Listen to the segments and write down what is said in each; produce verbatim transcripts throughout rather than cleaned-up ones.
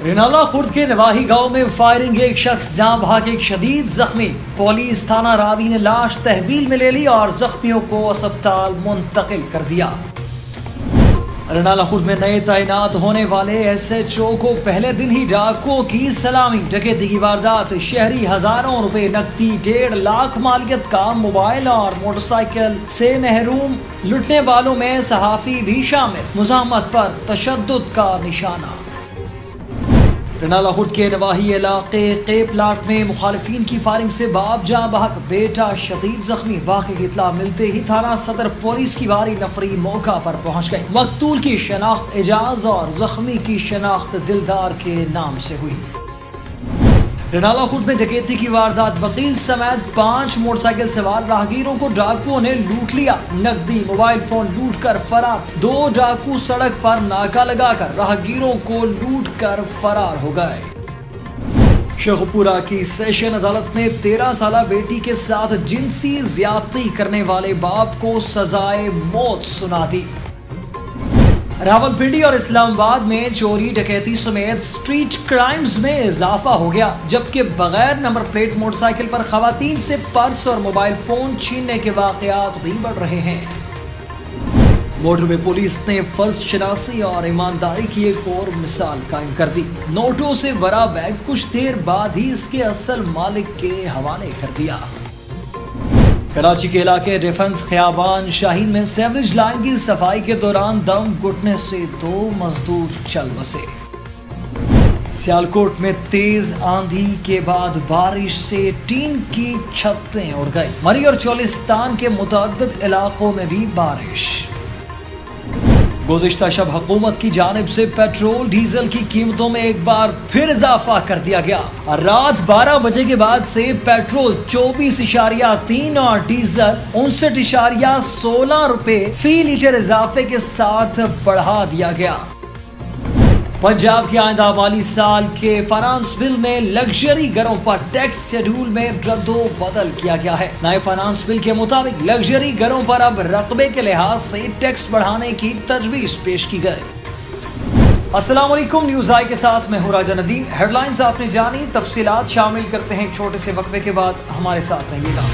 रिनाला खुर्द के नवाही गांव में फायरिंग, एक शख्स जान बहक, एक शदीद जख्मी। पुलिस थाना रावी ने लाश तहवील में ले ली और जख्मियों को अस्पताल मुंतकिल कर दिया। रिनाला खुर्द में नए तैनात होने वाले एस एच ओ को पहले दिन ही डाकुओं की सलामी। डकैती की वारदात, शहरी हजारों रुपए नकदी, डेढ़ लाख मालियत का मोबाइल और मोटरसाइकिल से महरूम। लुटने वालों में सहाफी भी शामिल। मुज़ाहमत पर तशद्दुद का निशाना। रिनाला खुर्द के नवाही इलाके के प्लाट में मुखालिफिन की फायरिंग से बाप जान बहक, बेटा शदीद जख्मी। वाक़े की इत्तला मिलते ही थाना सदर पुलिस की भारी नफरी मौका पर पहुंच गई। मकतूल की शनाख्त एजाज और जख्मी की शनाख्त दिलदार के नाम से हुई। रिनाला खुर्द में डकैती की वारदात, वकील समेत पांच मोटरसाइकिल सवार राहगीरों को डाकुओं ने लूट लिया। नकदी, मोबाइल फोन लूट कर फरार। दो डाकू सड़क पर नाका लगाकर राहगीरों को लूट कर फरार हो गए। शेखपुरा की सेशन अदालत ने तेरह साल बेटी के साथ जिनसी ज्यादती करने वाले बाप को सजाए मौत सुना दी। रावलपिंडी और इस्लामाबाद में चोरी, डकैती समेत स्ट्रीट क्राइम्स में इजाफा हो गया, जबकि बगैर नंबर प्लेट मोटरसाइकिल पर खवातीन से पर्स और मोबाइल फोन छीनने के वाकयात भी बढ़ रहे हैं। मोटरवे पुलिस ने फर्ज शनासी और ईमानदारी की एक और मिसाल कायम कर दी। नोटों से भरा बैग कुछ देर बाद ही इसके असल मालिक के हवाले कर दिया। कराची के इलाके डिफेंस खियाबान शाहीन में सेवरेज लाइन की सफाई के दौरान दम घुटने से दो मजदूर चल बसे। सियालकोट में तेज आंधी के बाद बारिश से टीन की छतें उड़ गई। मरी और चोलिस्तान के मुतअद्दिद इलाकों में भी बारिश। गुज़िश्ता शब हुकूमत की जानिब से पेट्रोल डीजल की कीमतों में एक बार फिर इजाफा कर दिया गया। रात बारह बजे के बाद से पेट्रोल चौबीस इशारिया तीन और डीजल उनसठ इशारिया सोलह रुपए फी लीटर इजाफे के साथ बढ़ा दिया गया। पंजाब के आइंदा माली साल के फाइनेंस बिल में लग्जरी घरों पर टैक्स शेड्यूल में रद्दो बदल किया गया है। नए फाइनेंस बिल के मुताबिक लग्जरी घरों पर अब रकबे के लिहाज से टैक्स बढ़ाने की तजवीज पेश की गई। अस्सलाम वालेकुम, न्यूज़ आई के साथ मैं हूं राजा नदीम। हेडलाइंस आपने जानी, तफसीलात शामिल करते हैं छोटे से वक्फे के बाद। हमारे साथ रहिएगा।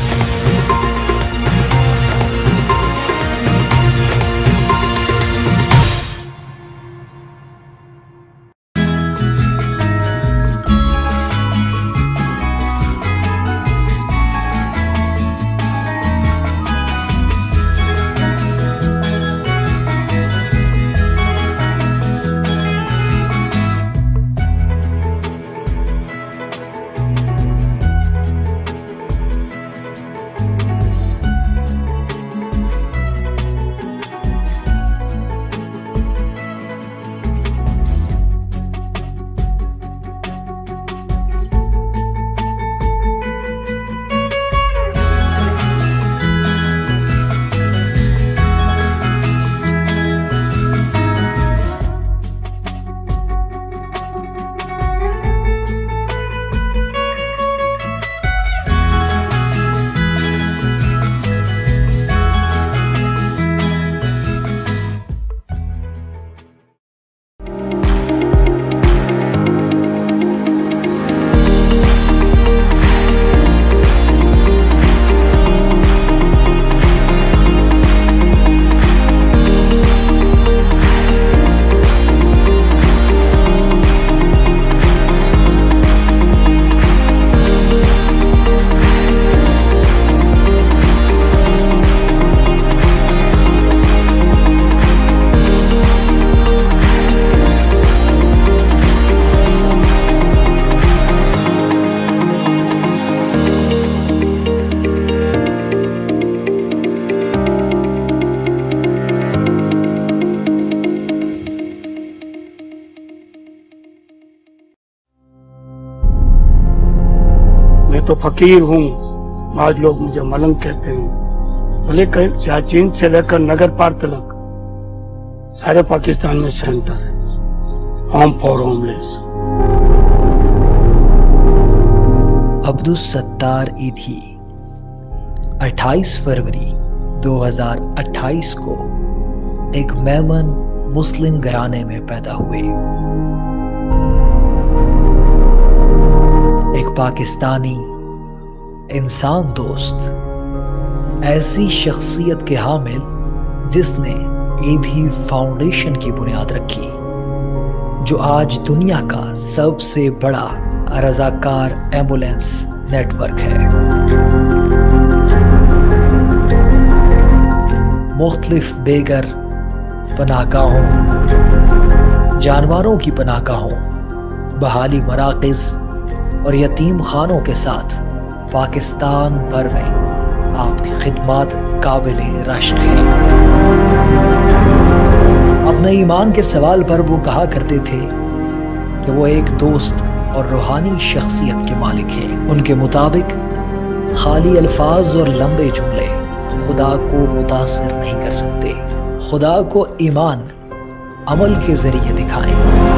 मैं तो फकीर हूँ, आज लोग मुझे मलंग कहते हैं। तो लेकिन सियाचिन से लेकर नगर पार तक सारे पाकिस्तान में सेंटर है home for homeless. Abdus Sattar Edhi अट्ठाईस फरवरी दो हज़ार अट्ठाईस को एक मेमन मुस्लिम घराने में पैदा हुए। एक पाकिस्तानी इंसान दोस्त, ऐसी शख्सियत के हामिल जिसने ईधी फाउंडेशन की बुनियाद रखी, जो आज दुनिया का सबसे बड़ा रज़ाकार एम्बुलेंस नेटवर्क है। मुख्तलिफ बेघर पनाहगाहों, जानवरों की पनाहगाहों, बहाली मराकज़ और यतीम खानों के साथ पाकिस्तान भर में आपकी खिदमत काबिले रश्क है। अपने ईमान के सवाल पर वो कहा करते थे कि वो एक दोस्त और रूहानी शख्सियत के मालिक हैं। उनके मुताबिक खाली अल्फाज और लंबे जुमले खुदा को मुतासिर नहीं कर सकते। खुदा को ईमान अमल के जरिए दिखाएं।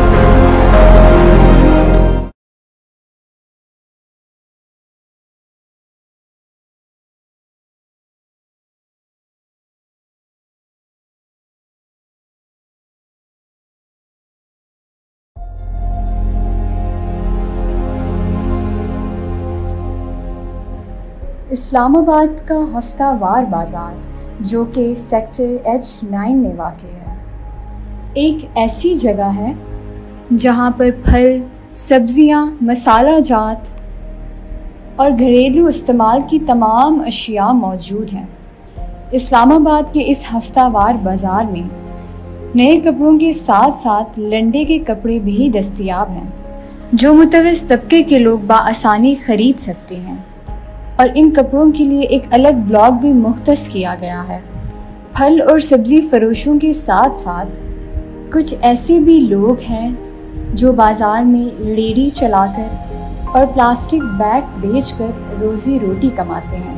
इस्लामाबाद का हफ्तावार बाज़ार, जो कि सेक्टर एच नाइन में वाक़ है, एक ऐसी जगह है जहाँ पर फल, सब्ज़ियाँ, मसाला जात और घरेलू इस्तेमाल की तमाम अशिया मौजूद हैं। इस्लामाबाद के इस हफ्तावार बाज़ार में नए कपड़ों के साथ साथ लंडे के कपड़े भी दस्तयाब हैं, जो मुतवस्सित तबके के लोग बाआसानी ख़रीद सकते हैं, और इन कपड़ों के लिए एक अलग ब्लॉक भी मुख्तस किया गया है। फल और सब्ज़ी फरोशों के साथ साथ कुछ ऐसे भी लोग हैं जो बाज़ार में रेडी चलाकर और प्लास्टिक बैग बेचकर रोज़ी रोटी कमाते हैं।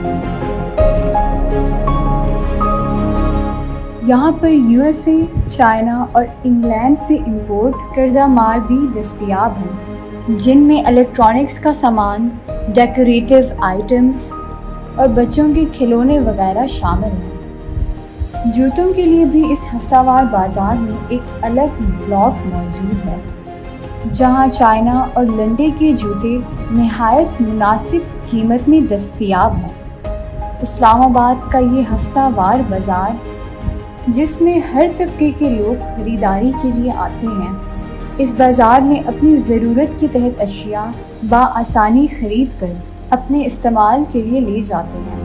यहाँ पर यूएसए, चाइना और इंग्लैंड से इंपोर्ट करदा माल भी दस्तयाब हैं, जिनमें इलेक्ट्रॉनिक्स का सामान, डेकोरेटिव आइटम्स और बच्चों के खिलौने वगैरह शामिल हैं। जूतों के लिए भी इस हफ्तावार बाज़ार में एक अलग ब्लॉक मौजूद है, जहां चाइना और लंडे के जूते निहायत मुनासिब कीमत में दस्तयाब हैं। इस्लामाबाद का ये हफ्तावार बाज़ार, जिसमें हर तबके के लोग ख़रीदारी के लिए आते हैं, इस बाज़ार में अपनी ज़रूरत के तहत अशिया बाआसानी ख़रीद कर अपने इस्तेमाल के लिए ले जाते हैं।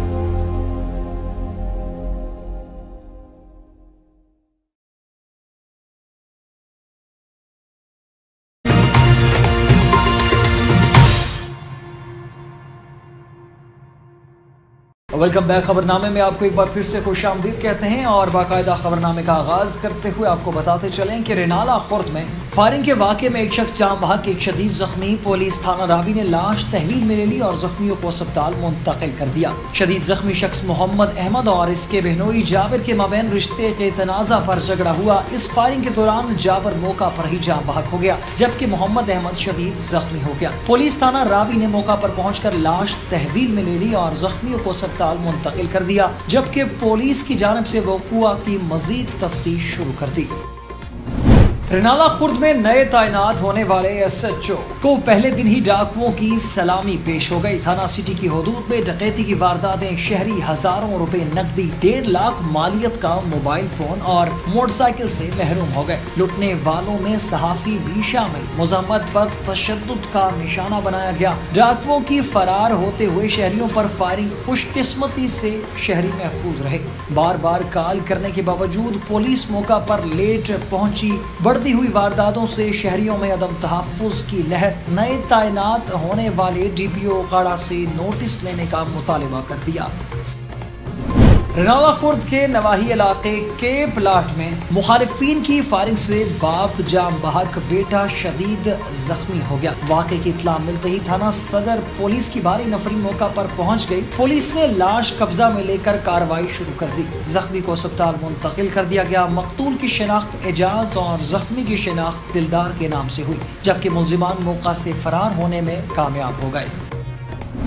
Welcome back. खबरनामे में आपको एक बार फिर से खुशामदीद कहते हैं और बाकायदा खबरनामे का आगाज करते हुए आपको बताते चलें कि रेनाला खुर्द में फायरिंग के वाक़े में एक शख्स जाम बहक, एक शदीद जख्मी। पुलिस थाना रावी ने लाश तहवील में ले ली और जख्मियों को अस्पताल मुंतकिल कर दिया। शदीद जख्मी शख्स मोहम्मद अहमद और इसके बहनोई जाबिर के माबैन रिश्ते के तनाज़ा पर झगड़ा हुआ। इस फायरिंग के दौरान जाबिर मौका पर ही जाम बहक हो गया, जबकि मोहम्मद अहमद शदीद जख्मी हो गया। पुलिस थाना रावी ने मौका पर पहुंचकर लाश तहवील में ले ली और जख्मियों को अस्पताल मुंतकिल कर दिया, जबकि पुलिस की जानिब से वक़ूआ की मजीद तफ्तीश शुरू कर दी। रेनाला खुर्द में नए तैनात होने वाले एस एच ओ को पहले दिन ही डाकुओं की सलामी पेश हो गई। थाना सिटी की हदूद में डकैती की वारदातें, शहरी हजारों रुपए नकदी, डेढ़ लाख मालियत का मोबाइल फोन और मोटरसाइकिल से महरूम हो गए। लुटने वालों में सहाफी भी शामिल। मुजम्मत पर तशद्दुद का निशाना बनाया गया। डाकुओं की फरार होते हुए शहरियों पर फायरिंग, खुशकिस्मती से शहरी महफूज रहे। बार बार कॉल करने के बावजूद पुलिस मौका पर लेट पहुंची। बढ़ती हुई वारदातों से शहरियों में अदम तहफ़्फ़ुज़ की लहर। नए तैनात होने वाले डी पी ओ काड़ा से नोटिस लेने का मुतालबा कर दिया। रेनाला खुर्द के नवाही इलाके के प्लाट में मुखालिफिन की फायरिंग से बाप जाम बहक, बेटा शदीद जख्मी हो गया। वाक़े की इत्तला मिलते ही थाना सदर पुलिस की भारी नफरी मौका पर पहुंच गई। पुलिस ने लाश कब्जा में लेकर कार्रवाई शुरू कर दी। जख्मी को अस्पताल मुंतकिल कर दिया गया। मकतूल की शिनाख्त एजाज और जख्मी की शिनाख्त दिलदार के नाम से हुई, जबकि मुलजिमान मौका से फरार होने में कामयाब हो गए।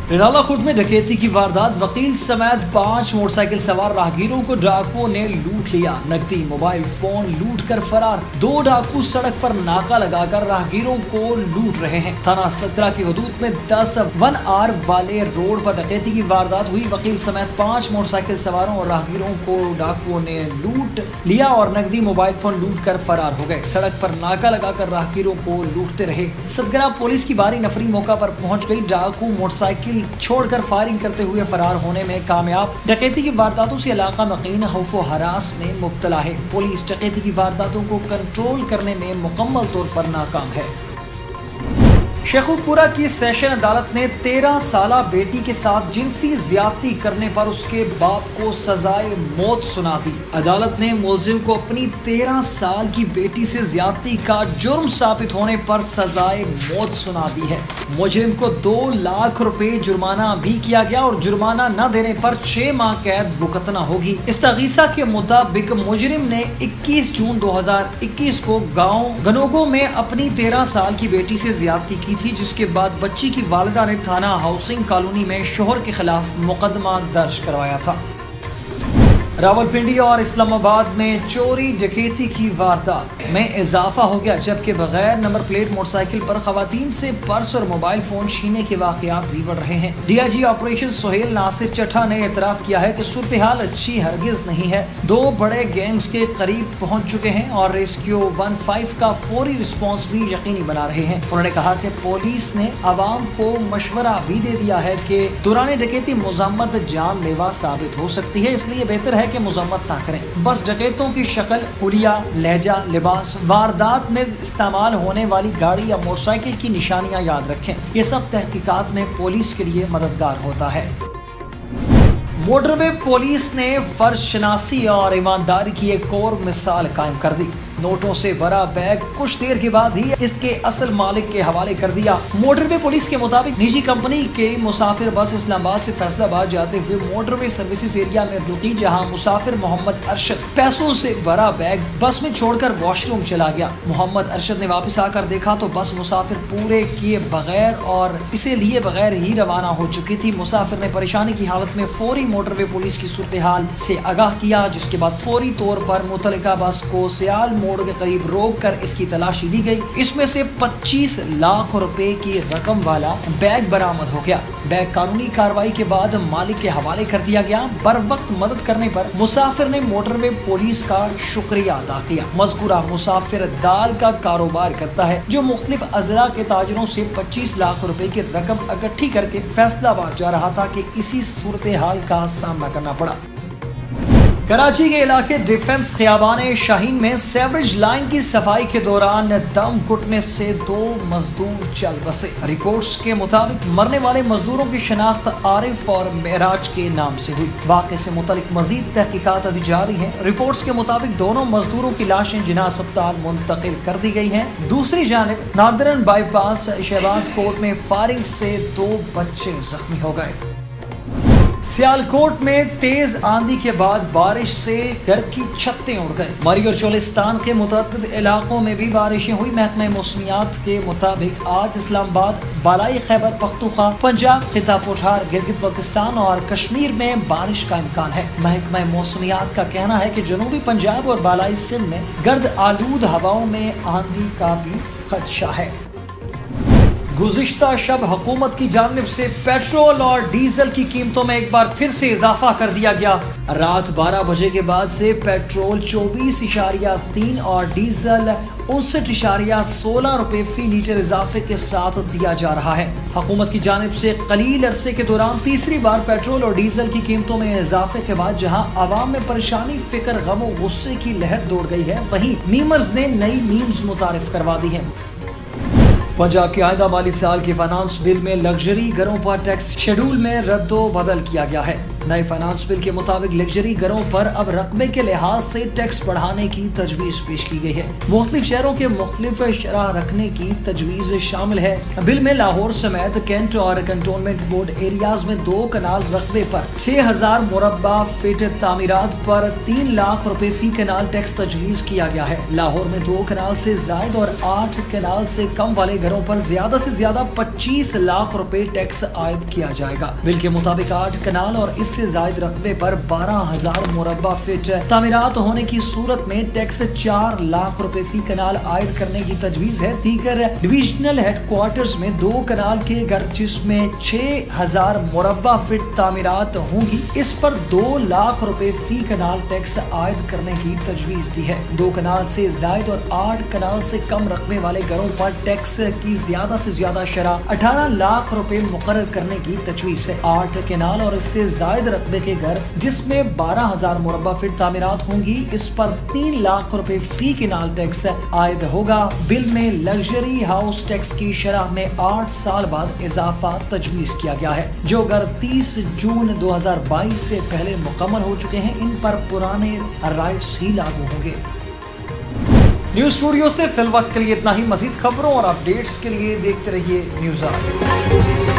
रिनाला खुर्द में डकैती की वारदात, वकील समेत पांच मोटरसाइकिल सवार राहगीरों को डाकुओं ने लूट लिया, नकदी मोबाइल फोन लूट कर फरार। दो डाकू सड़क पर नाका लगाकर राहगीरों को लूट रहे हैं। थाना सत्रह की हदूद में दस वन आर वाले रोड पर डकैती की वारदात हुई। वकील समेत पांच मोटरसाइकिल सवारों और राहगीरों को डाकुओं ने लूट लिया और नकदी मोबाइल फोन लूट कर फरार हो गए। सड़क पर नाका लगाकर राहगीरों को लूटते रहे। सतगरा पुलिस की बारी नफरी मौका पर पहुंच गई। डाकू मोटरसाइकिल छोड़कर फायरिंग करते हुए फरार होने में कामयाब। डकैती की वारदातों से इलाका मकीन खौफ व हरास में मुब्तला है। पुलिस डकैती की वारदातों को कंट्रोल करने में मुकम्मल तौर पर नाकाम है। शेखुपुरा की सेशन अदालत ने तेरह साला बेटी के साथ जिनसी ज्यादती करने पर उसके बाप को सजाए मौत सुना दी। अदालत ने मुलजिम को अपनी तेरह साल की बेटी से ज्यादती का जुर्म साबित होने पर सजाए मौत सुना दी है। मुजरिम को दो लाख रुपए जुर्माना भी किया गया और जुर्माना न देने पर छह माह कैद भुगतना होगी। इस्तगीसा के मुताबिक मुजरिम ने इक्कीस जून दो हजार इक्कीस को गाँव गनोगो में अपनी तेरह साल की बेटी से ज्यादती की थी, जिसके बाद बच्ची की वालिदा ने थाना हाउसिंग कॉलोनी में शोहर के खिलाफ मुकदमा दर्ज करवाया था। रावलपिंडी और इस्लामाबाद में चोरी डकैती की वारदात में इजाफा हो गया, जबकि बगैर नंबर प्लेट मोटरसाइकिल पर खवातीन से पर्स और मोबाइल फोन छीनने के वाकयात भी बढ़ रहे हैं। डीआईजी ऑपरेशन सोहेल नासिर चट्टा ने एतराफ किया है कि सूरत हाल अच्छी हरगिज नहीं है। दो बड़े गैंग्स के करीब पहुंच चुके हैं और रेस्क्यू वन फाइव का फौरी रिस्पॉन्स भी यकीनी बना रहे हैं। उन्होंने कहा कि पुलिस ने आवाम को मशवरा भी दे दिया है कि दौरान डकैती मुजम्मत जानलेवा साबित हो सकती है, इसलिए बेहतर है कि मुजम्मत ना करें। बस डकैतों की शक्ल, हुलिया, लहजा, लिबास, वारदात में इस्तेमाल होने वाली गाड़ी या मोटरसाइकिल की निशानियां याद रखें। ये सब तहकीकात में पुलिस के लिए मददगार होता है। मोटरवे पुलिस ने फर्ज शनासी और ईमानदारी की एक और मिसाल कायम कर दी। नोटों से भरा बैग कुछ देर के बाद ही इसके असल मालिक के हवाले कर दिया। मोटरवे पुलिस के मुताबिक निजी कंपनी के मुसाफिर बस इस्लामाबाद से फैसलाबाद जाते हुए मोटरवे सर्विसेज एरिया में रुकी, जहां मुसाफिर मोहम्मद अरशद पैसों से भरा बैग बस में छोड़कर वॉशरूम चला गया। मोहम्मद अरशद ने वापस आकर देखा तो बस मुसाफिर पूरे किए बगैर और इसे लिए बगैर ही रवाना हो चुकी थी। मुसाफिर ने परेशानी की हालत में फौरी मोटरवे पुलिस की सूरत हाल से आगाह किया, जिसके बाद फौरी तौर पर मुतल्लिका बस को सियाल मोड़ के करीब रोक कर इसकी तलाशी ली गई। इसमें से पच्चीस लाख रुपए की रकम वाला बैग बरामद हो गया। बैग कानूनी कार्रवाई के बाद मालिक के हवाले कर दिया गया। बर वक्त मदद करने पर मुसाफिर ने मोटरवे पुलिस का शुक्रिया अदा किया। मज़कूरा मुसाफिर दाल का कारोबार करता है, जो मुख्तलिफ अजरा के ताजरों से पच्चीस लाख रुपए की रकम इकट्ठी करके फैसलाबाद जा रहा था कि इसी सूरत हाल का सामना करना पड़ा। कराची के इलाके डिफेंस खियाबान शाहीन में सेवरेज लाइन की सफाई के दौरान दम घुटने से दो मजदूर चल बसे। रिपोर्ट्स के मुताबिक मरने वाले मजदूरों की शनाख्त आरिफ और मेराज के नाम से हुई। वाक़े से मुतालिक मजीद तहकीकात अभी जारी है। रिपोर्ट्स के मुताबिक दोनों मजदूरों की लाशें जिना अस्पताल मुंतकिल कर दी गई हैं। दूसरी जानिब नादरन बाईपास शहबाज कोट में फायरिंग से दो बच्चे जख्मी हो गए। सियालकोट में तेज आंधी के बाद बारिश से घर की छतें उड़ गई। मरी और चोलिस्तान के मुतअद्दिद इलाकों में भी बारिशें हुई। महकमा मौसमियात के मुताबिक आज इस्लामाबाद, बालाई खैबर पख्तूनख्वा, पंजाब, खिता पुठार, गिलगित बल्तिस्तान और कश्मीर में बारिश का इम्कान है। महकमा मौसमियात का कहना है कि जनूबी पंजाब और बालाई सिंध में गर्द आलूद हवाओं में आंधी का भी खदशा है। गुज़िश्ता शब हुकूमत की जानिब से पेट्रोल और डीजल की कीमतों में एक बार फिर से इजाफा कर दिया गया। रात बारह बजे के बाद से पेट्रोल चौबीस इशारिया तीन और डीजल उनसठ इशारिया सोलह रुपए फी लीटर इजाफे के साथ दिया जा रहा है। हुकूमत की जानिब से कलील अरसे के दौरान तीसरी बार पेट्रोल और डीजल की कीमतों में इजाफे के बाद जहां आवाम में परेशानी, फिक्र, गम और गुस्से की लहर दौड़ गई है, वहीं मीमर्स ने नई मीम्स मुतारिफ करवा दी है। पंजाब के आइंदा माली साल के फाइनेंस बिल में लग्जरी घरों पर टैक्स शेड्यूल में रद्दो बदल किया गया है। नए फाइनेंस बिल के मुताबिक लग्जरी घरों पर अब रकबे के लिहाज से टैक्स बढ़ाने की तजवीज पेश की गई है। मुख्तलिफ शहरों के मुख्तलिफ शरह रखने की तजवीज शामिल है। बिल में लाहौर समेत कैंट और कंटोनमेंट बोर्ड एरियाज में दो कनाल रकबे पर छह हजार मुरब्बा फीट तामीरात पर तीन लाख रुपए फी कनाल टैक्स तजवीज किया गया है। लाहौर में दो कनाल से जायद और आठ कनाल से कम वाले घरों पर ज्यादा से ज्यादा पच्चीस लाख रुपए टैक्स आयद किया जाएगा। बिल के मुताबिक आठ कनाल और इससे जायद रकबे पर बारह हजार मुरब्बा फीट तामीरात होने की सूरत में टैक्स चार लाख रुपए फी कनाल आयद करने की तजवीज है। दीगर डिविजनल हेडक्वार्टर्स में दो कनाल के घर जिसमें छह हजार मुरब्बा फीट तामीरात होंगी, इस पर दो लाख रुपए फी कनाल टैक्स आयद करने की तजवीज दी है। दो कनाल से जायद और आठ कनाल से कम रकबे वाले घरों पर टैक्स की ज्यादा से ज्यादा शरह अठारह लाख रुपए मुकर्रर करने की तजवीज है। आठ कनाल और इससे जायद रकबे के घर जिसमें बारह हजार मुरब्बा फीट तामीरात होंगी, इस पर तीन लाख रुपए फी कनाल टैक्स आयद होगा। बिल में लग्जरी हाउस टैक्स की शरह में आठ साल बाद इजाफा तजवीज किया गया है। जो घर तीस जून दो हजार बाईस से पहले मुकम्मल हो चुके हैं, इन पर पुराने राइट्स ही लागू होंगे। न्यूज स्टूडियो से फिल वक्त के लिए इतना ही। मजीद खबरों और अपडेट्स के लिए देखते रहिए न्यूज़ आप।